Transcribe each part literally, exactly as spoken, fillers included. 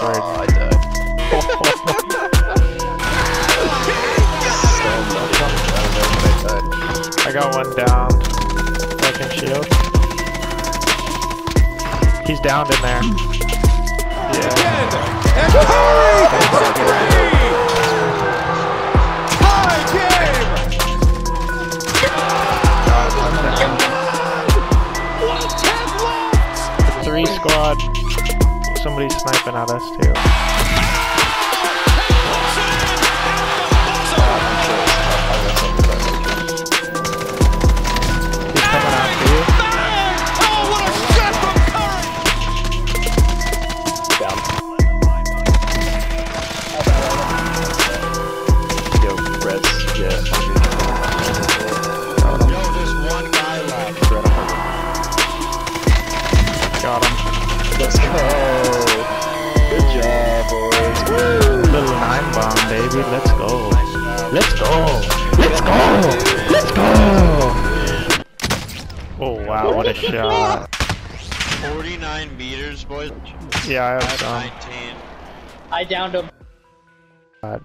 awkward. Oh, I died. I got one down. Second shield. He's downed in there. Yeah. And Curry hits a three! Tie game! Three squad. Somebody's sniping at us too. He's coming after you. Oh, what a shot from Curry! Down. Yo, Reds, yeah. Yo, there's one guy left. Got him. Let's go. Good job, boys. Woo. Little nine bomb, baby. Let's go. Let's go. Let's go. Let's go. Oh wow, what a shot. forty-nine meters, boys. Yeah, I have I have some. nineteen. I downed him. God.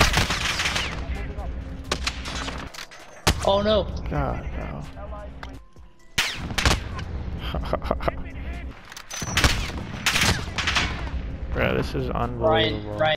Oh no. God, no. Bro, this is unbelievable. Ryan, Ryan.